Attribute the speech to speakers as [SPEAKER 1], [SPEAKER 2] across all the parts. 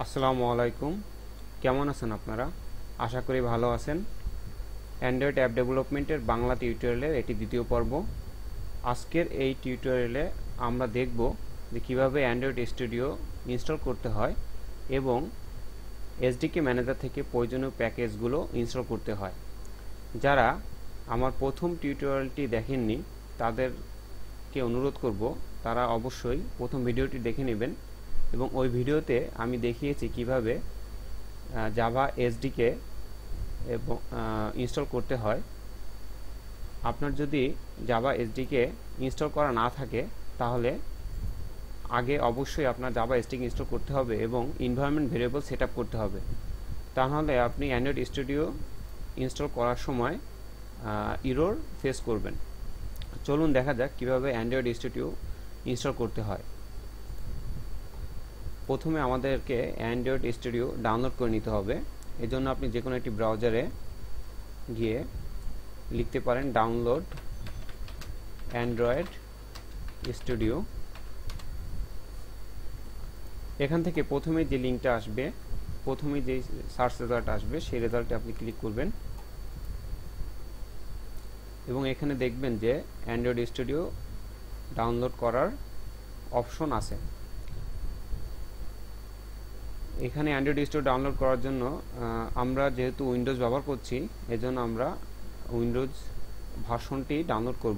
[SPEAKER 1] আসসালামু আলাইকুম। কেমন আছেন আপনারা? আশা করি ভালো আছেন। অ্যান্ড্রয়েড অ্যাপ ডেভেলপমেন্টের বাংলা টিউটোরিয়ালের এটি দ্বিতীয় পর্ব। আজকের এই টিউটোরিয়ালে আমরা দেখব যে কীভাবে অ্যান্ড্রয়েড স্টুডিও ইনস্টল করতে হয় এবং এসডিকে ম্যানেজার থেকে প্রয়োজনীয় প্যাকেজগুলো ইনস্টল করতে হয়। যারা আমার প্রথম টিউটোরিয়ালটি দেখেননি তাদেরকে অনুরোধ করব তারা অবশ্যই প্রথম ভিডিওটি দেখে নেবেন এবং ওই ভিডিওতে আমি দেখিয়েছি কিভাবে জাভা এসডিকে এবং ইনস্টল করতে হয়। আপনার যদি জাভা এসডিকে ইনস্টল করা না থাকে তাহলে আগে অবশ্যই আপনার জাভা এসডিকে ইনস্টল করতে হবে এবং এনভায়রনমেন্ট ভেরিয়েবল সেট আপ করতে হবে। তাহলে আপনি অ্যান্ড্রয়েড স্টুডিও ইনস্টল করার সময় এরর ফেস করবেন। চলুন দেখা যাক কিভাবে অ্যান্ড্রয়েড স্টুডিও ইনস্টল করতে হয়। প্রথমে আমাদেরকে অ্যান্ড্রয়েড স্টুডিও ডাউনলোড করে নিতে হবে। এজন্য আপনি যে কোনো একটি ব্রাউজারে গিয়ে লিখতে পারেন ডাউনলোড অ্যান্ড্রয়েড স্টুডিও। এখান থেকে প্রথমে যে লিঙ্কটা আসবে, প্রথমে যে সার্চ রেজাল্ট আসবে সেই রেজাল্টে আপনি ক্লিক করবেন এবং এখানে দেখবেন যে অ্যান্ড্রয়েড স্টুডিও ডাউনলোড করার অপশন আছে। এখানে অ্যান্ড্রয়েড স্টুডিও ডাউনলোড করার জন্য আমরা যেহেতু উইন্ডোজ ব্যবহার করছি এজন্য আমরা উইন্ডোজ ভার্সনটি ডাউনলোড করব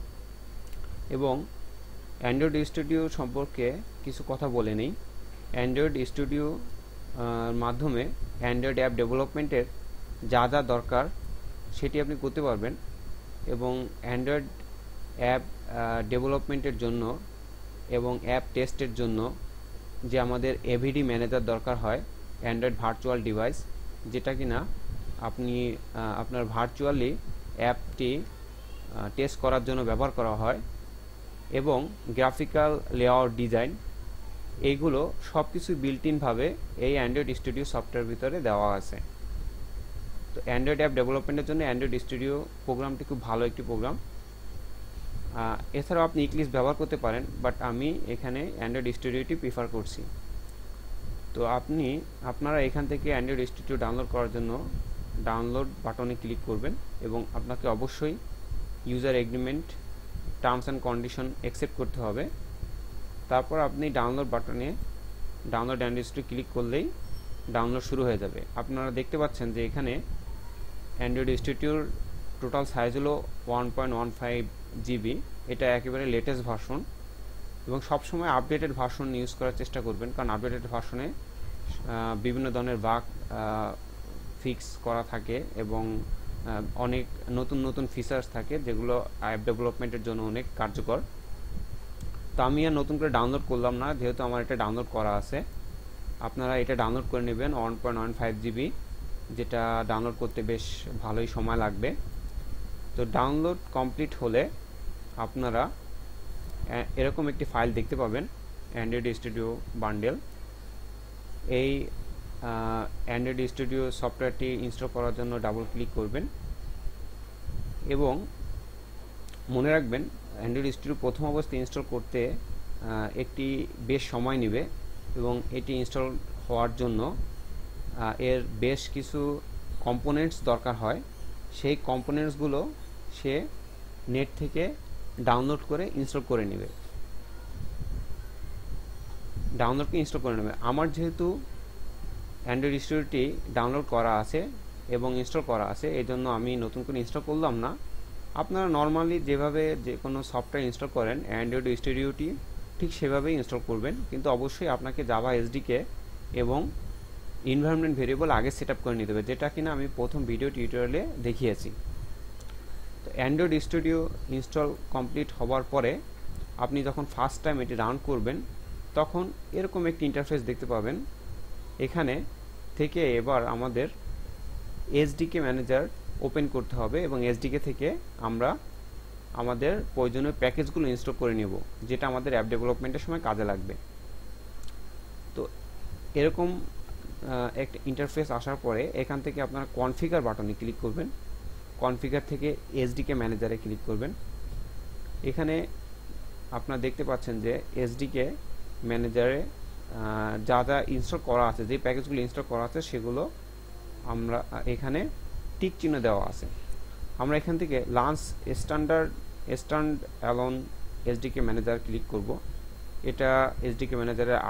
[SPEAKER 1] এবং অ্যান্ড্রয়েড স্টুডিও সম্পর্কে কিছু কথা বলে নেই। অ্যান্ড্রয়েড স্টুডিও মাধ্যমে অ্যান্ড্রয়েড অ্যাপ ডেভেলপমেন্টের যা যা দরকার সেটি আপনি করতে পারবেন এবং অ্যান্ড্রয়েড অ্যাপ ডেভেলপমেন্টের জন্য এবং অ্যাপ টেস্টের জন্য যে আমাদের এভিডি ম্যানেজার দরকার হয়, অ্যান্ড্রয়েড ভার্চুয়াল ডিভাইস, যেটা কিনা আপনি আপনার ভার্চুয়ালি অ্যাপটি টেস্ট করার জন্য ব্যবহার করা হয়, এবং গ্রাফিক্যাল লেআউট ডিজাইন, এইগুলো সব কিছু বিল্ট ইনভাবে এই অ্যান্ড্রয়েড স্টুডিও সফটওয়্যার ভিতরে দেওয়া আছে। তো অ্যান্ড্রয়েড অ্যাপ ডেভেলপমেন্টের জন্য অ্যান্ড্রয়েড স্টুডিও প্রোগ্রামটি খুব ভালো একটি প্রোগ্রাম। এছাড়াও আপনি ইক্লিপস ব্যবহার করতে পারেন, বাট আমি এখানে অ্যান্ড্রয়েড স্টুডিওটি প্রিফার করছি। তো আপনারা এখান থেকে অ্যান্ড্রয়েড স্টুডিও ডাউনলোড করার জন্য ডাউনলোড বাটনে ক্লিক করবেন এবং আপনাকে অবশ্যই user agreement, terms and condition accept করতে হবে। তারপর আপনি ডাউনলোড বাটনে ডাউনলোড অ্যান্ড্রয়েড স্টুডিও ক্লিক করলেই ডাউনলোড শুরু হয়ে যাবে। আপনারা দেখতে পাচ্ছেন যে এখানে অ্যান্ড্রয়েড স্টুডিওর টোটাল সাইজ হলো 1.15 জিবি। এটা একেবারে লেটেস্ট ভার্সন এবং সবসময় আপডেটেড ভার্সন ইউজ করার চেষ্টা করবেন, কারণ আপডেটেড ভার্সনে বিভিন্ন ধরনের বাগ ফিক্স করা থাকে এবং অনেক নতুন নতুন ফিচার্স থাকে যেগুলো অ্যাপ ডেভেলপমেন্টের জন্য অনেক কার্যকর। তো আমি আর নতুন করে ডাউনলোড করলাম না, যেহেতু আমার এটা ডাউনলোড করা আছে। আপনারা এটা ডাউনলোড করে নেবেন 1.15 জিবি, যেটা ডাউনলোড করতে বেশ ভালোই সময় লাগবে। তো ডাউনলোড কমপ্লিট হলে আপনারা এরকম একটি ফাইল দেখতে পাবেন, অ্যান্ড্রয়েড স্টুডিও বান্ডেল। এই অ্যান্ড্রয়েড স্টুডিও সফটওয়্যারটি ইনস্টল করার জন্য ডাবল ক্লিক করবেন এবং মনে রাখবেন অ্যান্ড্রয়েড স্টুডিও প্রথম অবস্থায় ইনস্টল করতে একটি বেশ সময় নেবে এবং এটি ইনস্টল হওয়ার জন্য এর বেশ কিছু কম্পোনেন্টস দরকার হয়। সেই কম্পোনেন্টসগুলো সে নেট থেকে ডাউনলোড করে ইনস্টল করে নেবে, আমার যেহেতু অ্যান্ড্রয়েড স্টুডিওটি ডাউনলোড করা আছে এবং ইনস্টল করা আছে, এই জন্য আমি নতুন করে ইনস্টল করলাম না। আপনারা নর্মালি যেভাবে যে কোনো সফটওয়্যার ইনস্টল করেন অ্যান্ড্রয়েড স্টুডিওটি ঠিক সেভাবেই ইনস্টল করবেন, কিন্তু অবশ্যই আপনাকে জাভা এসডিকে এবং এনভায়রনমেন্ট ভেরিয়েবল আগে সেট আপ করে নিতে হবে, যেটা কিনা আমি প্রথম ভিডিও টিউটোরিয়ালে দেখিয়েছি। তো অ্যান্ড্রয়েড স্টুডিও ইনস্টল কমপ্লিট হওয়ার পরে আপনি যখন ফার্স্ট টাইম এটি রান করবেন তখন এরকম একটি ইন্টারফেস দেখতে পাবেন। এখানে থেকে এবার আমাদের এসডিকে ম্যানেজার ওপেন করতে হবে এবং এসডিকে থেকে আমরা আমাদের প্রয়োজনীয় প্যাকেজগুলো ইনস্টল করে নেব, যেটা আমাদের অ্যাপ ডেভেলপমেন্টের সময় কাজে লাগবে। তো এরকম একটা ইন্টারফেস আসার পরে এখান থেকে আপনারা কনফিগার বাটনে ক্লিক করবেন, কনফিগার থেকে এসডিকে ম্যানেজারে ক্লিক করবেন। এখানে আপনারা দেখতে পাচ্ছেন যে এসডিকে ম্যানেজারে যা যা ইনস্টল করা আছে, যে প্যাকেজগুলো ইনস্টল করা আছে সেগুলো আমরা এখানে টিক চিহ্ন দেওয়া আছে। আমরা এখান থেকে launch standalone SDK manager click করব। এটা এসডিকে ম্যানেজারের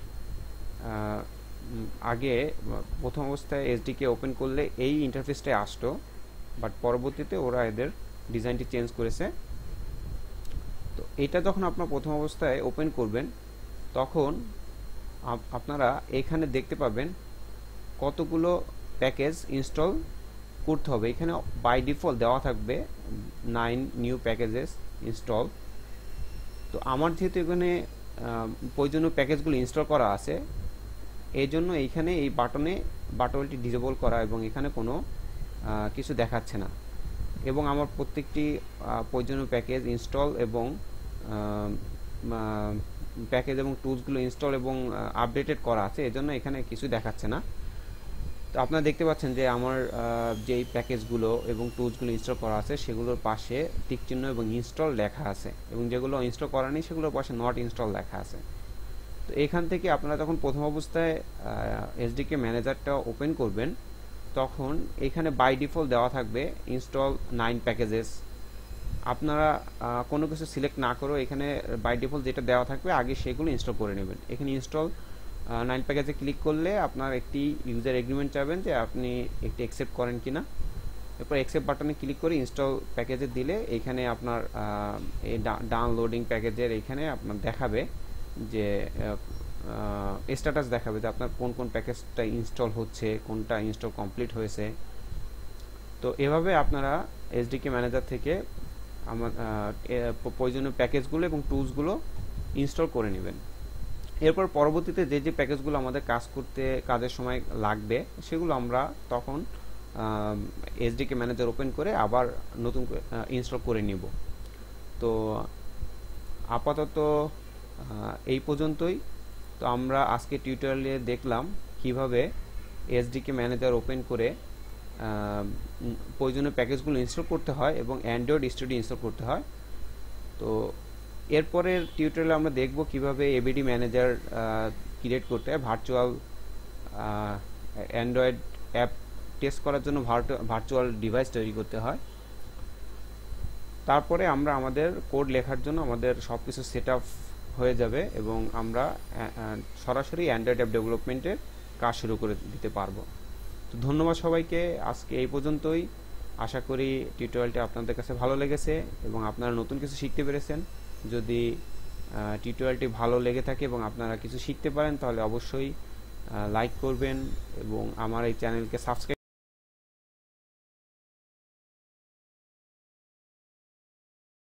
[SPEAKER 1] আগে প্রথম অবস্থায় এসডিকে ওপেন করলে এই ইন্টারফেসটাই আসতো, বাট পরবর্তীতে ওরা এদের ডিজাইনটি চেঞ্জ করেছে। তো এটা যখন আপনার প্রথম অবস্থায় ওপেন করবেন তখন আপনারা এখানে দেখতে পাবেন কতগুলো প্যাকেজ ইনস্টল করতে হবে। এখানে বাই ডিফল্ট দেওয়া থাকবে 9 নিউ প্যাকেজেস ইনস্টল। তো আমার যেহেতু এখানে প্রয়োজনীয় প্যাকেজগুলো ইনস্টল করা আছে, এই জন্য এইখানে এই বাটনটি ডিসেবল করা এবং এখানে কোনো কিছু দেখাচ্ছে না, এবং আমার প্রত্যেকটি প্রয়োজনীয় প্যাকেজ ইনস্টল এবং প্যাকেজ এবং টুলসগুলো ইনস্টল এবং আপডেটেড করা আছে, এজন্য এখানে কিছু দেখাচ্ছে না। তো আপনারা দেখতে পাচ্ছেন যে আমার যেই প্যাকেজগুলো এবং টুলসগুলো ইনস্টল করা আছে সেগুলোর পাশে টিক চিহ্ন এবং ইনস্টল লেখা আছে, এবং যেগুলো ইনস্টল করা নেই সেগুলোর পাশে নট ইনস্টল লেখা আছে। তো এখান থেকে আপনারা যখন প্রথম অবস্থায় এসডিকে ম্যানেজারটা ওপেন করবেন তখন এখানে বাই ডিফল্ট দেওয়া থাকবে ইনস্টল 9 প্যাকেজেস। আপনারা কোনো কিছু সিলেক্ট না করেও এখানে বাই ডিফল্ট যেটা দেওয়া থাকবে আগে সেগুলো ইনস্টল করে নেবেন। এখানে ইনস্টল 9 প্যাকেজে ক্লিক করলে আপনার একটি ইউজার এগ্রিমেন্ট চাবেন যে আপনি একটি অ্যাকসেপ্ট করেন কিনা। এরপর অ্যাকসেপ্ট বাটনে ক্লিক করে ইনস্টল প্যাকেজে দিলে এখানে আপনার এই ডাউনলোডিং প্যাকেজের এখানে আপনার দেখাবে যে স্ট্যাটাস দেখাবে যে আপনার কোন কোন প্যাকেজটা ইনস্টল হচ্ছে, কোনটা ইনস্টল কমপ্লিট হয়েছে। তো এভাবে আপনারা এসডিকে ম্যানেজার থেকে আমার প্রয়োজনীয় প্যাকেজগুলো এবং টুলসগুলো ইনস্টল করে নেবেন। এরপর পরবর্তীতে যে যে প্যাকেজগুলো আমাদের কাজের সময় লাগবে সেগুলো আমরা তখন এসডিকে ম্যানেজার ওপেন করে আবার নতুন ইনস্টল করে নিব। তো আপাতত এই পর্যন্তই। তো আমরা আজকে টিউটোরিয়ালে দেখলাম কিভাবে এসডিকে ম্যানেজার ওপেন করে প্রয়োজনীয় প্যাকেজগুলো ইনস্টল করতে হয় এবং অ্যান্ড্রয়েড স্টুডিও ইনস্টল করতে হয়। তো এরপরের টিউটোরিয়ালে আমরা দেখব কিভাবে এবিডি ম্যানেজার ক্রিয়েট করতে হয়, ভার্চুয়াল অ্যান্ড্রয়েড অ্যাপ টেস্ট করার জন্য ভার্চুয়াল ডিভাইস তৈরি করতে হয়। তারপরে আমরা আমাদের কোড লেখার জন্য আমাদের সব কিছু সেট আপ হয়ে যাবে এবং আমরা সরাসরি অ্যান্ড্রয়েড অ্যাপ ডেভেলপমেন্টের কাজ শুরু করে দিতে পারবো। তো ধন্যবাদ সবাইকে, আজকে এই পর্যন্তই। আশা করি টিউটোরিয়ালটি আপনাদের কাছে ভালো লেগেছে এবং আপনারা নতুন কিছু শিখতে পেরেছেন। যদি টিউটোরিয়ালটি ভালো লেগে থাকে এবং আপনারা কিছু শিখতে পারেন তাহলে অবশ্যই লাইক করবেন এবং আমার এই চ্যানেলকে সাবস্ক্রাইব